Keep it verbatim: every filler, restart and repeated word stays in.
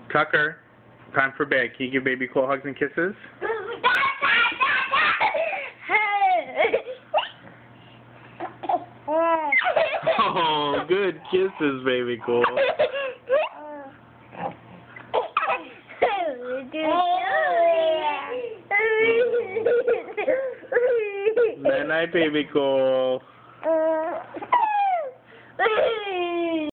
Tucker, time for bed. Can you give baby Cole hugs and kisses? Oh, good kisses, baby Cole. Good night, baby Cole.